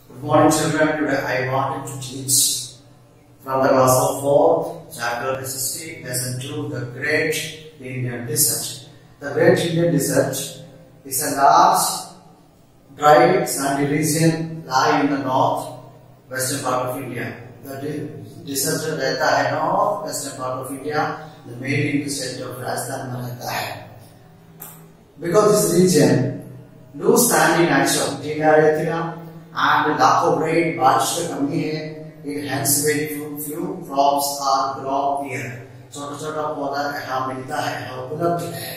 Good morning, children. Today I wanted to teach from the class of 4, chapter 16, lesson 2, the Great Indian Desert. The Great Indian Desert is a large, dry, sandy region lying in the north-western part of India. The desert रहता है north-western part of India, the main state of Rajasthan में रहता है. Because this region loose sandy nature, टीला रेतीला and lack of rain, बारिश की कमी है, it hence very few crops are grown here. छोटा-छोटा पौधा यहाँ मिलता है, यहाँ उपलब्ध है.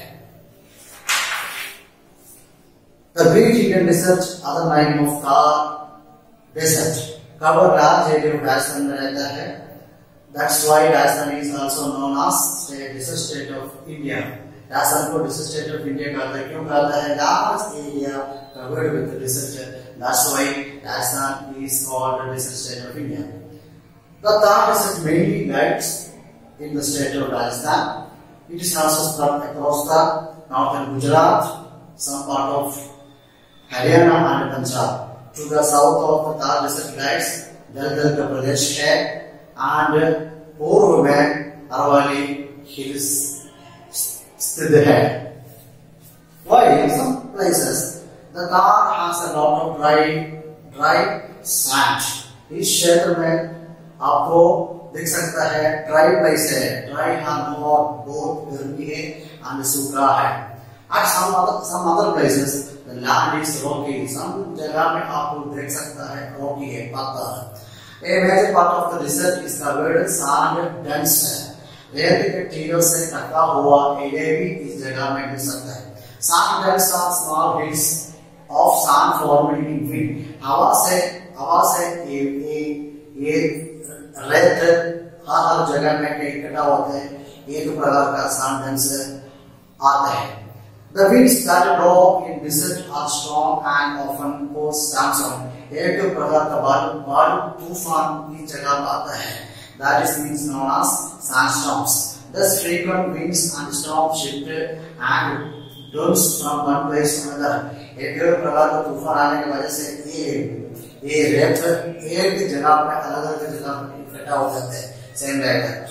The Great Indian Desert, other name of Thar Desert, cover large area of Rajasthan में रहता है. That's why Rajasthan is also known as desert state of India. Rajasthan को desert state of India कहता है. क्यों कहता है? Large area covered with the desert. That's why Rajasthan is called the desert state of India. The Thar Desert mainly lies in the state of Rajasthan. It is also spread across the northern Gujarat, some part of Haryana and Punjab. To the south of the Thar Desert lies Dal Pradesh है and पूर्व में Aravalli hills स्थित है. Why in some places the Thar has a lot of dry sand. इस क्षेत्र में आपको देख सकता है dry place है, dry and hot, बहुत गर्मी है and सूखा है. At some other places the land is rocky. Some जगह में आपको देख सकता है rocky है, पत्थर. A major part of the desert is covered sand dense है. रेत के टीलों से ढका हुआ एरिया भी इस जगह में मिल सकता है. Sand dense are small hills of sand forming in wind. हवा से ये रेत हर जगह में इकट्ठा होते हैं. एक प्रकार का sand dense आता है. The winds that blow in desert are strong and often cause sandstorm. एक प्रकार का बालू तूफान इस जगह आता है. That is means known as sandstorms. Thus frequent winds and storms shift and dust from one place to another. एक प्रकार का तूफान आने की वजह से ये रेत एक जगह पे अलग-अलग जगह पे इकट्ठा हो जाते हैं. Same like that.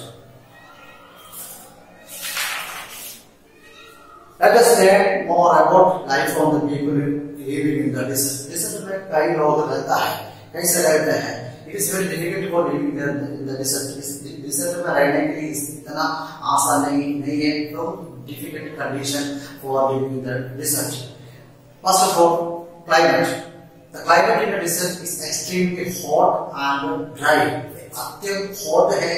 Let us learn more about life of the people living in the desert. Desert में कई लोग रहता है, कैसे रहते हैं? It is very difficult for living in the desert. Desert में रहने के लिए इतना आसान नहीं है. तो difficult condition for living in the desert. First of all, climate. The climate in the desert is extremely hot and dry. अत्यंत hot है,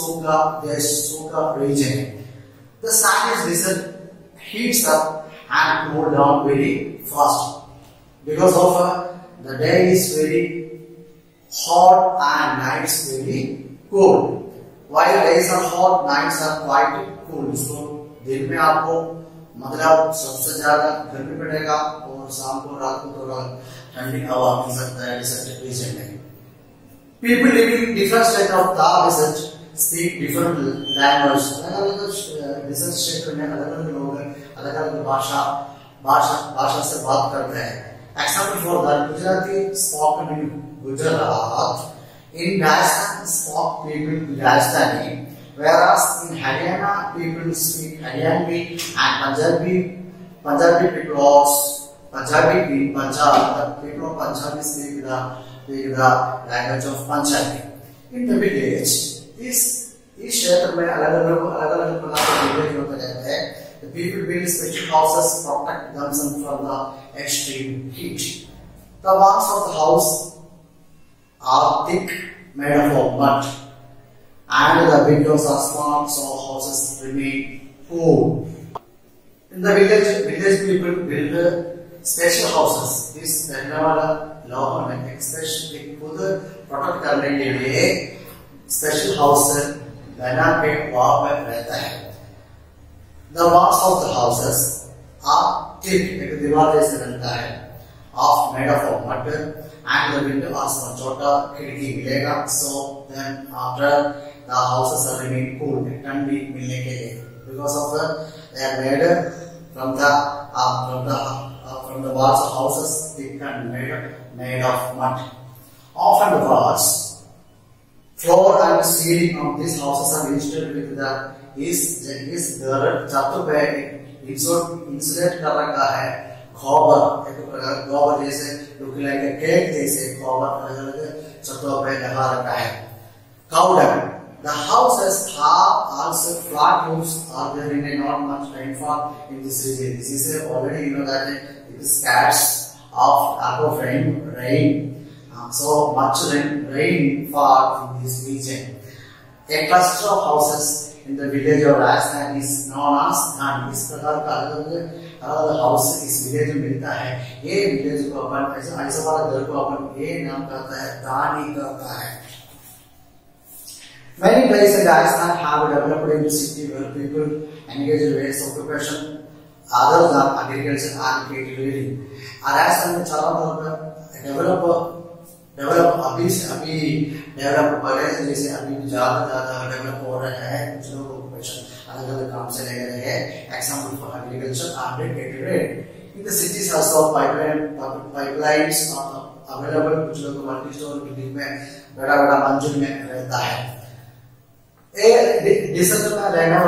सूखा region है. The sand desert heats up and cool down very fast because of the day is very hot and nights very cool. While days are hot, nights are quite cool. So दिन में आपको मतलब सबसे ज्यादा गर्मी पड़ेगा और शाम को रात को थोड़ा ठंडी हवा मिल सकता है desert region में. People living in different states of the desert speak different languages. अलग-अलग desert क्षेत्र में अलग-अलग लोग अलग-अलग भाषा से बात करते हैं. Example for that, Gujarati spoken in Gujarat. In Rajasthan, spoke people Rajasthani. Whereas in Haryana, people speak Haryanvi and Punjabi people also Punjabi in Punjab. The people of Punjabi speak the language of Punjabi. In the village, इस क्षेत्र में अलग-अलग प्रकार के village होते रहते हैं. The people build special houses to protect themselves from the extreme heat. The walls of the house are thick, made of mud, and the windows are small, so houses remain cool. In the village people build special houses. This रहने वाला लोगों ने especially खुद protect करने के लिए special house बना के वहाँ पर रहता है. The walls of the houses are thick, एक दीवार जैसे बनता है, made of mud, and the window are small, छोटा खिड़की मिलेगा. So then after the houses are remain cool, ठंडी मिलने के लिए because of they are made from the walls of houses thick and made of mud. often the walls, floor and ceiling of these houses are instilled with the is there छत पे insulate कर रखा है गोबर, एक प्रकार गोबर जैसे लुक लाइक ए केक जैसे गोबर अलग-अलग छतों पे लगा रखा है. Cowden. The houses have also flat roofs are there in a not much rainfall in this region. This is already you know that it is scarce of rain. So much rainfall in this region. A cluster of houses in the village of Rajasthan is known as Dhani. इस प्रकार का अलग house इस village में मिलता है. ये village को अपन ऐसा वाला घर को अपन ये नाम कहता है धानी कहता है. Many places in Rajasthan have developed into city where people engage in various occupation other than agriculture and cattle rearing. Rajasthan में चारों तरफ डेवलप अभी डेवलप हो रहे हैं, जैसे अभी ज्यादा डेवलप हो रहे हैं. कुछ लोग ऑक्यूपेशन अलग-अलग काम से लगे रहे हैं. Example for agriculture and cattle rearing. In the cities also pipelines are available. कुछ लोग मल्टी स्टोर बिल्डिंग में बड़ा मंजिल में रहता है. डिसर्ट में रहने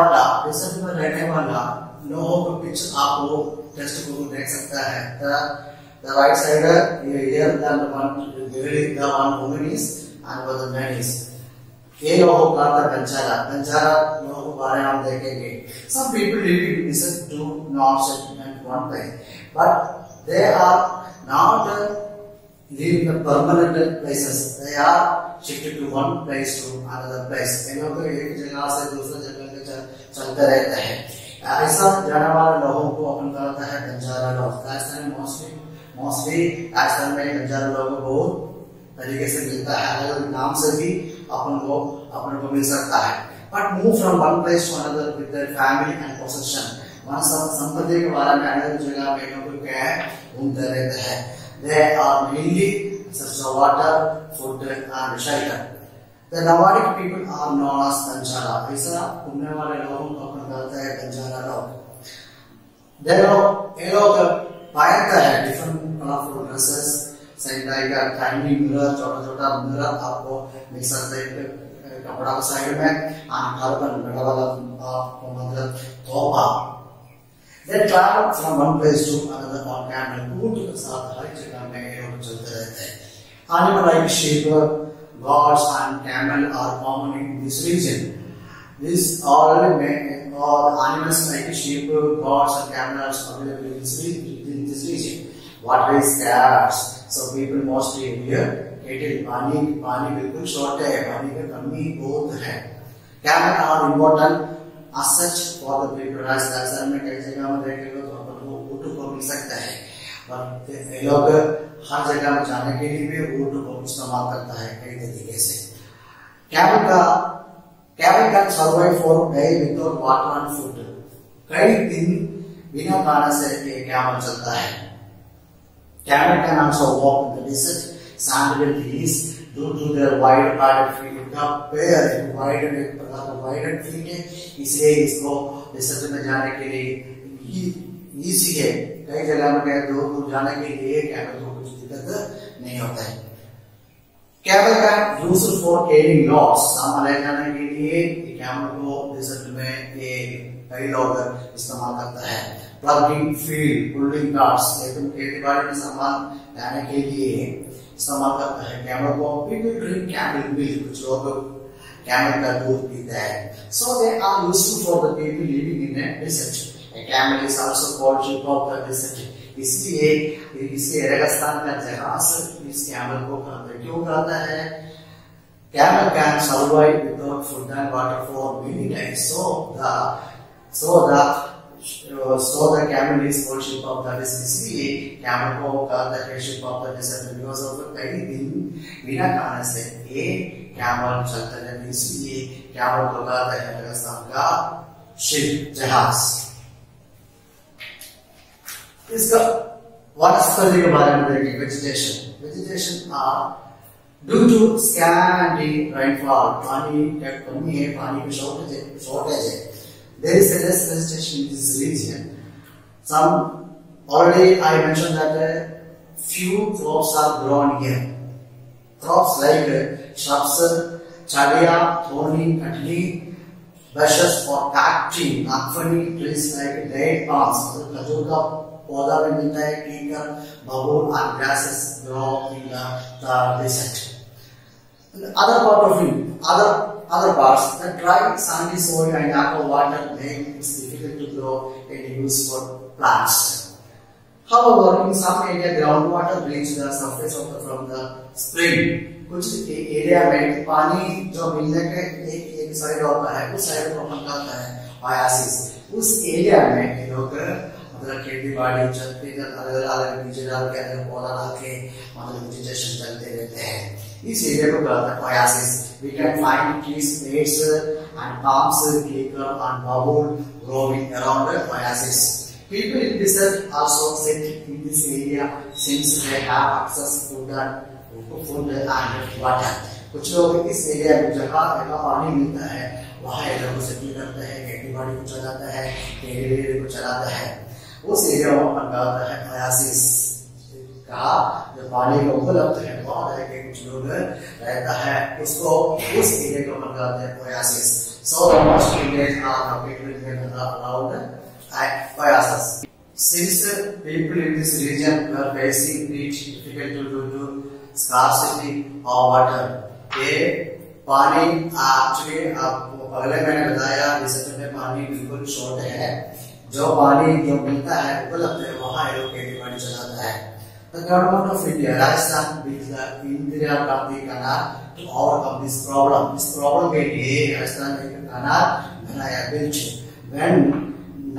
वाला लोगों को पिच आप लोग टेस्ट को देख सकता है. The right side here the one woman is and the man is. ये लोगों का बंजारा लोगों को बारे में हम देखेंगे. Some people living in desert do not sit in one place, but they are not living in permanent places. They are shifted to one place to another place. ये लोग एक जगह से दूसरे जगह पे चलते रहते हैं. ऐसा जाने वाले लोगों को अपन कहता है बंजारा लोग. राजस्थान में मोस्टली राजस्थान में बंजारा लोगों को बहुत तरीके से मिलता है. अलग नाम से भी अपन को मिल सकता है. But move from one place to another with their family and possession. वहाँ संपत्ति के बारे में अलग जगह पे लोग क्या है घूमते रहते हैं. They are mainly such as water, food and shelter. The nomadic people are known as Banjara. ऐसा घूमने वाले लोगों को अपन कहते हैं बंजारा लोग. ये लोग पहनते हैं different colorful dresses, saying like a tiny mirror, छोटा mirror आपको मिल सकता है कपड़ा के साइड में. and carbon बड़ा वाला मतलब तोपा. They travel from one place to another on camel. ऊँट के साथ हर जगह में ये लोग चलते रहते हैं. Animal like sheep, goats and camel are common in this region. These all animals like sheep, goats and camel are available in this region. What is cats? So people mostly here cattle. पानी बिल्कुल short है. पानी की कमी बहुत है. Camel are important as such for the people. Rajasthan में कई जगह में देखेंगे तो अपन को ऊँट को मिल सकता है. और ये लोग हर जगह में जाने के लिए भी ऊँट को इस्तेमाल करता है कई तरीके से. Camel can survive for a day without water and food. कई दिन बिना खाने से ये कैमल चलता है. Camel can also walk in the desert, sand-filled hills due to their wide-bodied feet. इनका पैर वाइड फीट है, इसलिए इसको desert में जाने के लिए इजी है. कई जगह में दूर जाने के लिए कैमल को कुछ दिक्कत नहीं होता है. कैमल का यूजफुल फॉर कैरिंग लॉड्स. सामान ले जाने के लिए कैमल को desert में ये कई लोग इस्तेमाल करता है. प्लगिंग फील्ड, पुलिंग कार्ट्स, खेती बाड़ी में सामान लाने के लिए इस्तेमाल करता है कैमल को. People drink camel milk. कुछ लोग कैमल का दूध पीते हैं. So they are useful for the people living in a desert. A camel is also called sheep of the desert. इसलिए रेगिस्तान का जहाज इस कैमल को क्यों कहता है? Camel can survive without food and water for many days. So the camel is called sheep of the desert. इसलिए कैमल को कहता है sheep of the desert because of कई दिन बिना खाने से ये कैमल चलता है. इसलिए कैमल को कहता है रेगिस्तान का शिप जहाज. इसका वनस्पति के बारे में देखेंगे. Vegetation are due to scanty rainfall. पानी की कमी है, पानी की शॉर्टेज है. There is less vegetation in this region. Some already I mention that few crops are grown here. crops like shrubs, chadia, thorny, cutney, bushes or cacti, नागफनी, trees like date palms, खजूर का पौधा भी मिलता है, कीकर, बबूल and grasses grow in the desert. Other part of it, other parts, the dry sandy soil and aqua water make it difficult to grow any useful plants. However, in some area groundwater reach the surface of from the spring. कुछ area में पानी जो मिलने के एक side होता है, उस साइड को हम कहते हैं ओयासिस. उस एरिया में ये लोग मतलब खेती बाड़ी चलते अलग बीज डाल के अलग पौधा डाल के मतलब वेजिटेशन चलते रहते हैं. इस एरिया को कहते हैं oasis. We can find trees, dates and palms, cleaver and bamboo growing around the oasis. People in this desert also settle in this area since they have access to food and water. कुछ लोग इस area में जगह पानी मिलता है वहाँ area को सेटल करते हैं, खेती बाड़ी को चलाता है, एरिया को चलाता है. उस एरिया को कहता है ओयासिस. कहा जो पानी का उपलब्ध है वहाँ रह के कुछ लोग रहता है, उसको उस एरिया को कहते हैं oasis. So the most villages are located around oasis. Since people in this region were facing difficulty due to scarcity of water, ये पानी actually आपको पहले मैंने बताया डिसर्ट में पानी बिल्कुल शॉर्ट है. जो पानी जो मिलता है उपलब्ध है वहाँ लोग खेती बाड़ी चलाता है. The government of India, Rajasthan, built the Indira Gandhi Canal to overcome this problem. इस प्रॉब्लम के लिए राजस्थान में एक canal बनाया built. When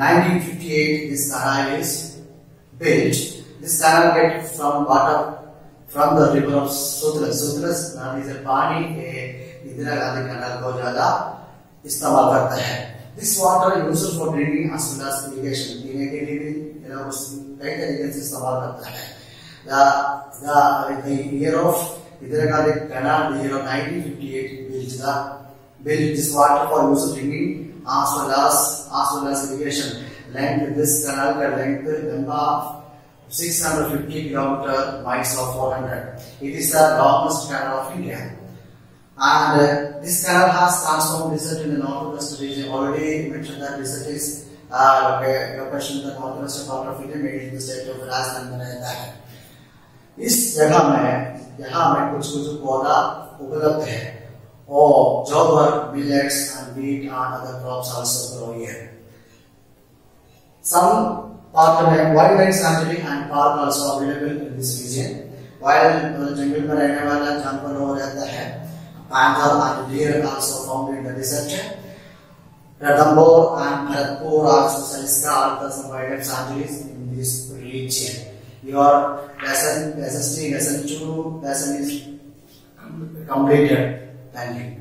1958 this canal is built, this canal gets from water from the river of Sutlej. Sutlej नदी से पानी Indira Gandhi canal को ज्यादा इस्तेमाल करता है. This water used for drinking as well as irrigation. पीने के लिए भी कई तरीके से इस्तेमाल करता है. The year of Indira Gandhi Canal, the year of 1958, built this water for use of drinking as well as irrigation. Length this canal का length लंबा 650 kilometer, miles of 400. It is the longest canal of India. And this canal has transformed desert in the northwest region. Already mentioned that desert is location in the northwestern part of India, made in the state of Rajasthan बनाया है. इस जगह में कुछ पौधा उपलब्ध है और jowar, millets and wheat and other crops also grow here. Some part में wildlife sanctuary and park also available in this region. While जंगल में रहने वाला जानवर हो रहता है, panther and deer also found in the desert. Ranthambore and Bharatpur also Saliska some wildlife sanctuaries in this region. Your lesson 2 lesson is completed. Thank you.